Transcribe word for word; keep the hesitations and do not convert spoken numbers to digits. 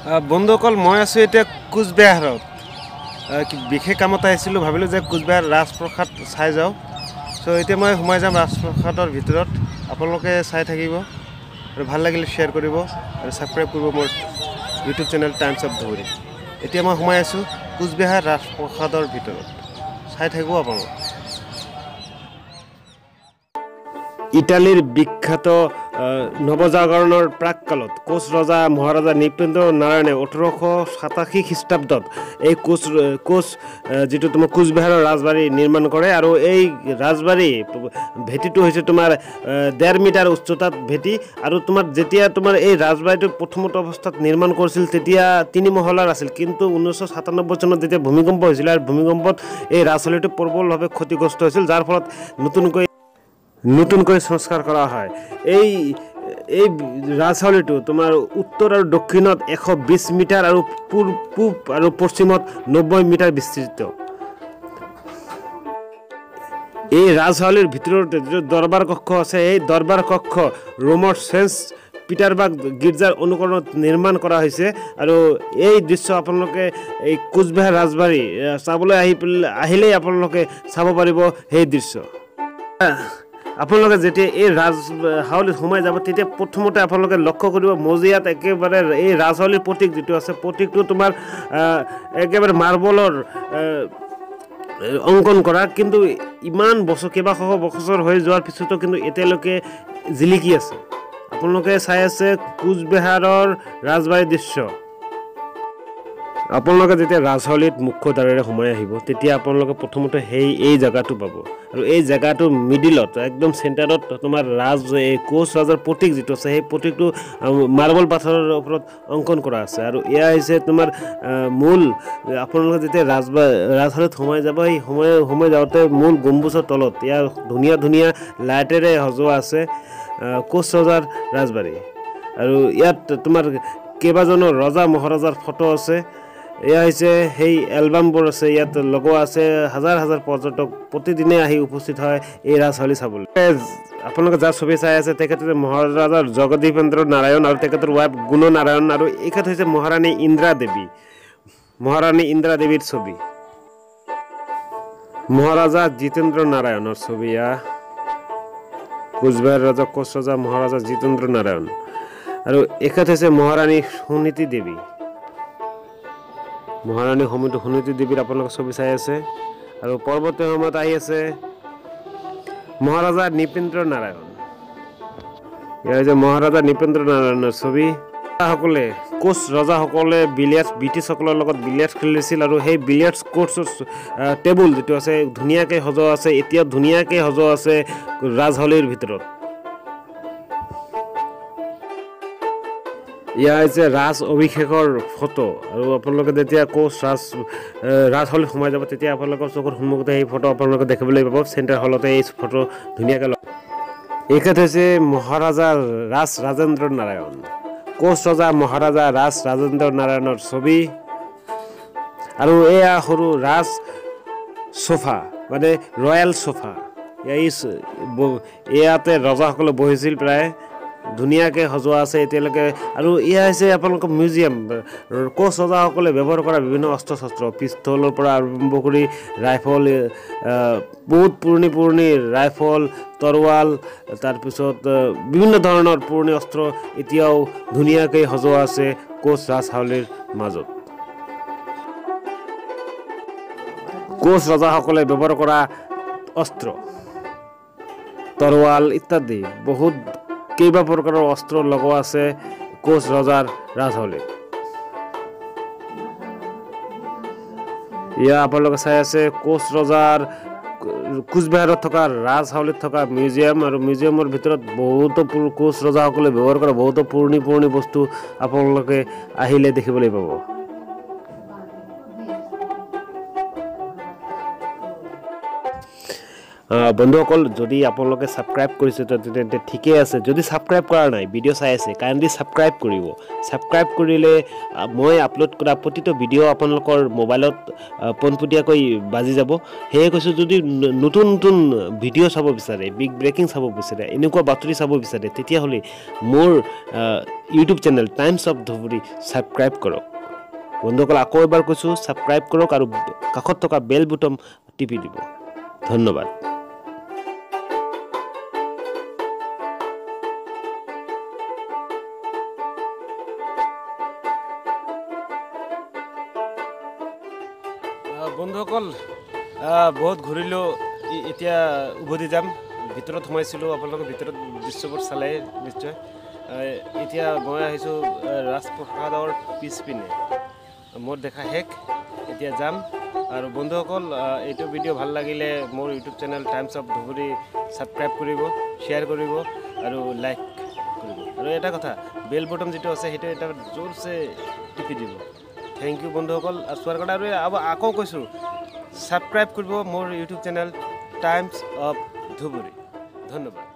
বন্ধুসকল মই আছো এতিয়া কুচ বেহাৰত বিশেষ কামত আহিছিলোঁ ভাবিলোঁ যে কুচ বেহাৰ ৰাজপ্ৰসাদ চাই যাওঁ সো এতিয়া মই সোমাই যাম ৰাজপ্ৰসাদৰ ভিতৰত আপোনালোকে চাই থাকিব আৰু ভাল লাগিলে শ্বেয়াৰ কৰিব আৰু সাবস্ক্ৰাইব কৰিব মোৰ YouTube channel Times of Dhubri এতিয়া মই সোমাই আছোঁ কুচ বেহাৰ ৰাজপ্ৰসাদৰ ভিতৰত চাই থাকিব আপোনালোক ইটালীৰ বিখ্যাত নৱজাগৰণৰ প্ৰাককালত কোচ ৰজা মহাৰাজা নৃপেন্দ্ৰ নাৰায়ণে ওঠৰশ সাতাশী খ্ৰীষ্টাব্দত এই কোচ কোচ যেটো তোমাৰ কুচ বেহাৰৰ ৰাজবাৰী নিৰ্মাণ কৰে আৰু এই ৰাজবাৰী ভেটিটো হৈছে তোমাৰ ডেৰ মিটাৰ উচ্চতাত ভেটি আৰু তোমাৰ যেতিয়া তোমাৰ এই ৰাজবাৰীটো প্ৰথমত অৱস্থাত নিৰ্মাণ কৰিছিল তেতিয়া তিনি মহলাৰ আছিল কিন্তু ঊনৈছশ সাতানব্বৈ চনত যেতিয়া ভূমিকম্প হৈছিল আৰু ভূমিকম্পত এই ৰাজবাৰীটো প্ৰবলভাৱে ক্ষতিগ্ৰস্ত হৈছিল যাৰ ফলত নতুনকৈ নতুনকৈ সংস্কাৰ কৰা হয় এই এই ৰাজহাউলিটো তোমাৰ উত্তৰ আৰু দক্ষিণত এশ বিশ মিটাৰ আৰু পূব আৰু পশ্চিমত নব্বৈ মিটাৰ বিস্তৃত এই ৰাজহাউলিৰ ভিতৰত যে দৰবাৰ কক্ষ আছে এই দৰবাৰ কক্ষ ৰোমৰ সেন্ট পিটাৰবাৰ্গ গীৰ্জাৰ অনুকৰণত নিৰ্মাণ কৰা হৈছে আৰু এই দৃশ্য আপোনালোকে এই কুচ বেহাৰ ৰাজবাৰী চাবলৈ আহি আহিলেই আপোনালোকে চাব পাৰিব সেই দৃশ্য আপোনালোকে যেতিয়া এই ৰাজহাউলিত সোমাই যাব তেতিয়া প্ৰথমতে আপোনালোকে লক্ষ্য কৰিব মজিয়াত একেবাৰে এই ৰাজহাউলিৰ প্ৰতীক যেটো আছে প্ৰতীকটো তোমাৰ একেবাৰে মাৰ্বলৰ অংকন কৰা কিন্তু ইমান বছৰ কেইবা শ বছৰ হৈ যোৱাৰ পিছতো কিন্তু এতিয়ালৈকে জিলিকি আছে আপোনালোকে চাই আছে কুচ বেহাৰৰ ৰাজবাৰীৰ দৃশ্য আপোনালোকে যেতিয়া ৰাজহাউলিত মুখ্য দ্বাৰেৰে সোমাই আহিব তেতিয়া আপোনালোকে প্ৰথমতে সেই এই জায়গাটো পাব আৰু এই জায়গাটো মিডিলত একদম সেন্টাৰত তোমাৰ ৰাজ এই কোচ ৰাজাৰ প্ৰতীক যেটো আছে সেই প্ৰতীকটো মাৰ্বল পাথৰৰ ওপৰত অংকন কৰা আছে আৰু এয়া হৈছে তোমাৰ মূল আপোনালোকে যেতিয়া ৰাজহাউলিত সোমাই যাব এই সময় সময় যাওঁতে মূল গম্বুজৰ তলত ইয়াৰ ধুনীয়া ধুনীয়া লাইটেৰে সজোৱা আছে কোচ ৰজাৰ ৰাজবাৰী আৰু ইয়াত তোমাৰ কেইবাজনৰ ৰজা মহাৰাজাৰ ফটো আছে এয়া হৈছে সেই এলবামবোৰ আছে ইয়াত লগোৱা আছে হাজাৰ হাজাৰ পৰ্যটক প্ৰতিদিনে আহি উপস্থিত হয় এই ৰাজহাউলি চাবলৈ আপোনালোকে যাৰ ছবি চাই আছে তেখেতে মহাৰাজা জগদীপেন্দ্ৰ নাৰায়ণ আৰু তেখেতৰ ৱাইফ গুণ নাৰায়ণ আৰু এইখন হৈছে মহাৰাণী ইন্দ্ৰা দেৱী মহাৰাণী ইন্দ্ৰা দেৱীৰ ছবি মহাৰাজা জিতেন্দ্ৰ নাৰায়ণৰ ছবি এয়া কুচ বেহাৰ ৰজা কোচ ৰজা মহাৰাজা জিতেন্দ্ৰ নাৰায়ণ আৰু এইখন হৈছে মহাৰাণী সুনীতি দেৱী মহাৰাণী সমিতি সুনীতি দেৱীৰ আপোনালোকে ছবি চাই আছে আৰু পৰৱৰ্তী সময়ত আহি আছে মহাৰাজা নৃপেন্দ্ৰ নাৰায়ণ ইয়াৰ যে মহাৰাজা নৃপেন্দ্ৰ নাৰায়ণৰ ছবি সকলে কোচ ৰজাসকলে বিলিয়াৰ্ডছ ব্ৰিটিছসকলৰ লগত বিলিয়াৰ্ডছ খেলিছিল আৰু সেই বিলিয়াৰ্ডছ কোৰ্টছৰ টেবুল যেটো আছে ধুনীয়াকৈ সজোৱা আছে এতিয়া ধুনীয়াকৈ সজোৱা আছে ৰাজহাউলিৰ ভিতৰত ইয়া হৈছে ৰাজ অভিষেকৰ ফটো আৰু আপোনালোকে যেতিয়া কোচ ৰাজ ৰাজহাউলিত সোমাই যাব তেতিয়া আপোনালোকৰ চকুৰ সন্মুখতে এই ফটো আপোনালোকে দেখিবলৈ পাব চেণ্টাৰ হলতে এই ফটো ধুনীয়াকৈ এইখন হৈছে মহাৰাজা ৰাজ ৰাজেন্দ্ৰ নাৰায়ণ কোচ ৰজা মহাৰাজা ৰাজ ৰাজেন্দ্ৰ নাৰায়ণৰ ছবি আৰু এয়া সৰু ৰাজ সোফা মানে ৰয়েল সোফা ইয়াতে ৰজাসকলে বহিছিল প্ৰায় ধুনীয়াকৈ সজোৱা আছে এতিয়ালৈকে আৰু এয়া হৈছে আপোনালোকৰ মিউজিয়াম কোচ ৰজাসকলে ব্যৱহাৰ কৰা বিভিন্ন অস্ত্ৰ শস্ত্ৰ পিস্তলৰ পৰা আৰম্ভ কৰি ৰাইফল বহুত পুৰণি পুৰণি ৰাইফল তৰোৱাল তাৰপিছত বিভিন্ন ধৰণৰ পুৰণি অস্ত্ৰ এতিয়াও ধুনীয়াকৈ সজোৱা আছে কোচ ৰাজহাউলিৰ মাজত কোচ ৰজাসকলে ব্যৱহাৰ কৰা অস্ত্ৰ তৰোৱাল ইত্যাদি বহুত কেইবা প্ৰকাৰৰ অস্ত্ৰ লগোৱা আছে কোচ ৰজাৰ ৰাজহাউলিত ইয়া আপোনালোকে চাই আছে কোচ ৰজাৰ কুচ বেহাৰত থকা ৰাজহাউলিত থকা মিউজিয়াম আৰু মিউজিয়ামৰ ভিতৰত বহুতো কোচ ৰজাসকলে ব্যৱহাৰ কৰা বহুতো পুৰণি পুৰণি বস্তু আপোনালোকে আহিলে দেখিবলৈ পাব বন্ধুসকল যদি আপোনালোকে ছাবস্ক্ৰাইব কৰিছে তেন্তে ঠিকেই আছে যদি ছাবস্ক্ৰাইব কৰা নাই ভিডিঅ' চাই আছে কাইণ্ডলি ছাবস্ক্ৰাইব কৰিব ছাবস্ক্ৰাইব কৰিলে মই আপলোড কৰা প্ৰতিটো ভিডিঅ' আপোনালোকৰ মোবাইলত পোনপটীয়াকৈ বাজি যাব সেয়ে কৈছোঁ যদি নতুন নতুন ভিডিঅ' চাব বিচাৰে বিগ ব্ৰেকিং চাব বিচাৰে এনেকুৱা বাতৰি চাব বিচাৰে তেতিয়াহ'লে মোৰ YouTube channel Times of Dhubri subscribe কৰক বন্ধুসকল আকৌ এবাৰ কৈছোঁ ছাবস্ক্ৰাইব কৰক আৰু কাষত থকা বেল বুটম টিপি দিব ধন্যবাদ বন্ধুসকল বহুত ঘূৰিলোঁ এতিয়া উভতি যাম ভিতৰত সোমাইছিলোঁ আপোনালোকে ভিতৰত দৃশ্যবোৰ চালে নিশ্চয় এতিয়া মই আহিছোঁ ৰাজপ্ৰসাদৰ পিছপিনে মোৰ দেখা শেষ এতিয়া যাম আৰু বন্ধুসকল এইটো ভিডিঅ' ভাল লাগিলে মোৰ YouTube channel Times of Dhubri subscribe কৰিব শ্বেয়াৰ কৰিব আৰু লাইক কৰিব আৰু এটা কথা বেল বটম যিটো আছে সেইটো এটা জোৰছে টিপি দিব থেংক ইউ বন্ধুসকল চোৱাৰ কাৰণে আৰু আকৌ কৈছোঁ ছাবস্ক্ৰাইব কৰিব মোৰ YouTube channel Times of Dhubri ধন্যবাদ